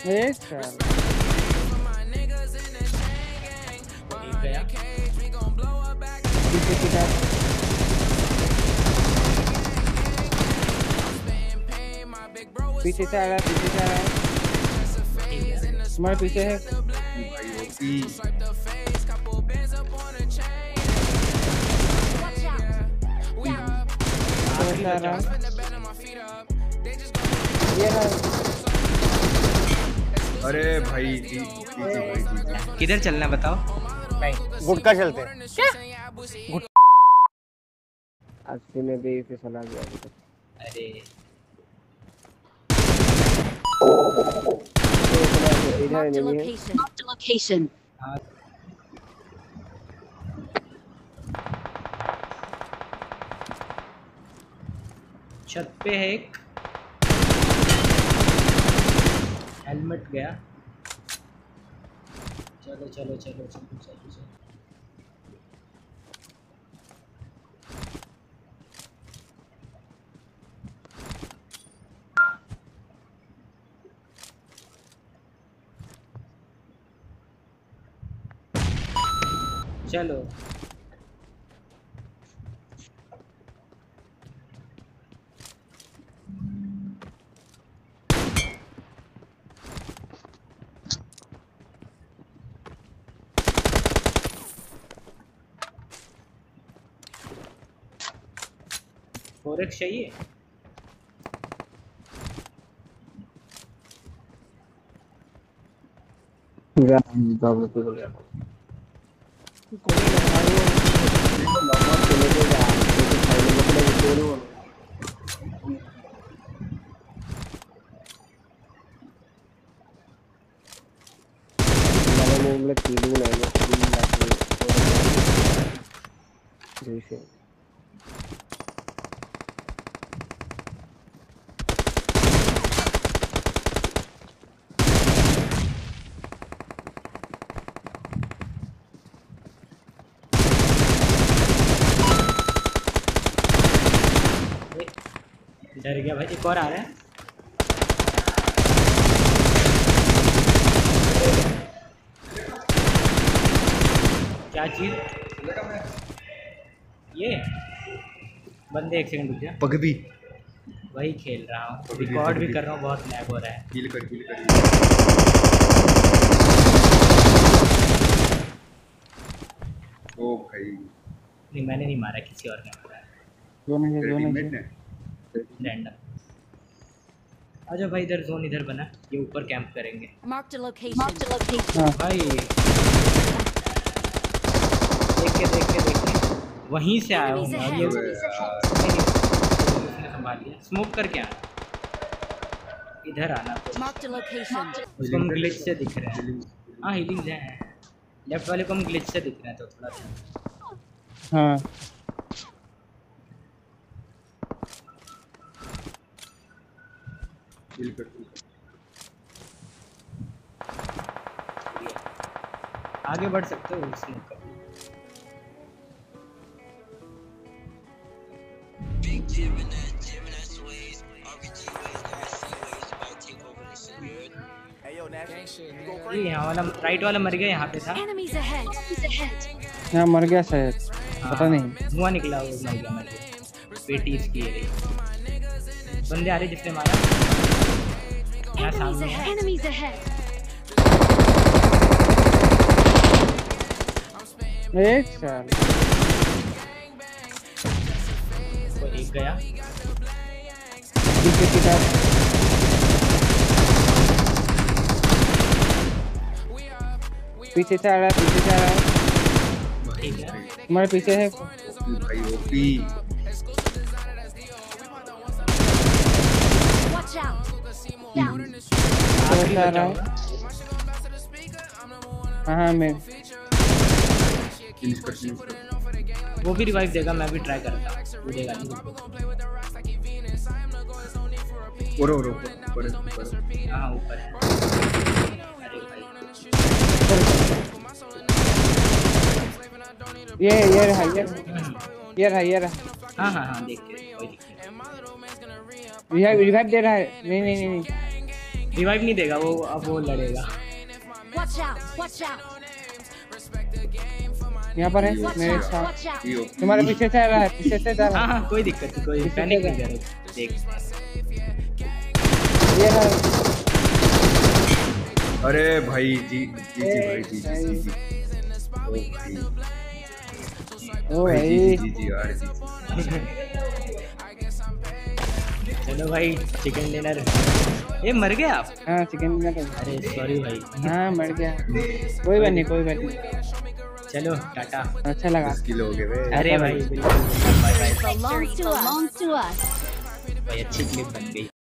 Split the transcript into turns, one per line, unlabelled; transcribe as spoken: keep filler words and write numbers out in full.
एक साल
गया
पीछे की तरफ पीछे से आ रहा है पीछे से आ रहा है तुम्हारे पीछे है आ रहा है ये रहा
अरे भाई जी
किधर चलना बताओ।
नहीं गुटका चलते हैं क्या अस्सी में भी इसे सुना गया
अरे
इधर नहीं है
लोकेशन
छत पे है एक हेलमेट गया। चलो चलो चलो चलो चलो चलो चलो और एक चाहिए
पूरा बाबू को बोल रहा कोई लड़ाई हो लॉक चले गया लेकिन फाइल में अपने स्टोर हो मैंने उंगली तीन नहीं तीन लाख जैसे
डर गया भाई। एक और आ रहा है क्या चीज ये बंदे एक सेकंड रुक जा
पगड़ी
वही खेल रहा हूँ रिकॉर्ड भी कर रहा हूँ बहुत लैग हो रहा है।
हील कर हील कर ओ भाई
नहीं मैंने नहीं मारा किसी और ने मारा है
जोन है जोन
टीममेट
है
ने
रैंडम। आजा भाई इधर जोन इधर बना ये ऊपर कैंप करेंगे।
Mark the location mark the location
हां
भाई देख के देख के देख के वहीं से आया हूँ मैं। ये उसने संभाल लिया स्मोक करके आना इधर आना तो
मार्क द लोकेशन
उसको हम ग्लिच से दिख रहे हैं। हाँ हीलिंग है लेफ्ट वाले को हम ग्लिच से दिख रहे हैं तो थोड़ा सा
हां
हील कर
आगे बढ़ सकते हो स्मोक कर ये यहाँ वाला राइट वाला मर गया यहाँ पे था।
enemies ahead enemies ahead
यहां मर गया शायद पता नहीं
धुआं निकला वो मर गया मर गया पेटी इसकी है। बंदे आ रहे जिसने मारा यहाँ
enemies
सामने है।
ahead enemies ahead
एक साल
वो एक गया
पीछे की तरफ पीछे से आ रहा है पीछे से आ रहा है
ठीक है
तुम्हारे पीछे है
भाई ओपी
watch out down
आगे आ रहा है हाँ हाँ मैं
फिनिश कर फिनिश कर
वो भी रिवाइव देगा मैं भी ट्राई करता हूँ देगा
और और ऊपर ऊपर
हाँ ऊपर है। अरे भाई
ये ये रहा ये ये रहा ये रहा
हाँ हाँ हाँ देख के वही दिख रहा है।
रिवाइव रिवाइव दे रहा है नहीं नहीं नहीं नहीं
रिवाइव नहीं देगा वो, अब वो लड़ेगा।
Watch out! Watch out!
यहाँ पर है
Watch
मेरे
out!
साथ,
Watch out!
ये
तुम्हारे पीछे से आ रहा है, पीछे से जा रहा
हाँ
है।
हाँ कोई दिक्कत नहीं, कोई
किसी
पैनिक
से
नहीं कर देख।
ये रहा।
अरे भाई जी जी जी भाई जी जी जी जी ओ
ओ
भाई भाई जी
भाई
जी जी यार जी
चलो भाई चिकन डिनर। ये मर गए आप?
हाँ चिकन डिनर।
अरे सॉरी भाई।
हाँ मर गया, कोई बात नहीं कोई बात नहीं।
चलो टाटा।
अच्छा लगा।
दस किलो हो गए बे।
अरे भाई बिल्कुल bye bye
Belongs to us.
भाई, अच्छी क्लिप बन गई।